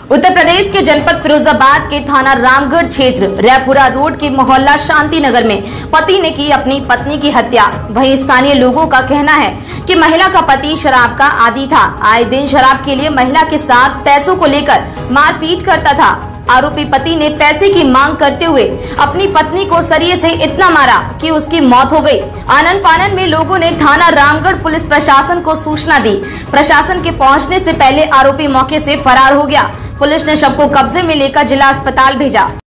उत्तर प्रदेश के जनपद फिरोजाबाद के थाना रामगढ़ क्षेत्र रैपुरा रोड के मोहल्ला शांति नगर में पति ने की अपनी पत्नी की हत्या। वहीं स्थानीय लोगों का कहना है कि महिला का पति शराब का आदी था। आए दिन शराब के लिए महिला के साथ पैसों को लेकर मारपीट करता था। आरोपी पति ने पैसे की मांग करते हुए अपनी पत्नी को सरिये से इतना मारा कि उसकी मौत हो गई। आनन फानन में लोगों ने थाना रामगढ़ पुलिस प्रशासन को सूचना दी। प्रशासन के पहुंचने से पहले आरोपी मौके से फरार हो गया। पुलिस ने शव को कब्जे में लेकर जिला अस्पताल भेजा।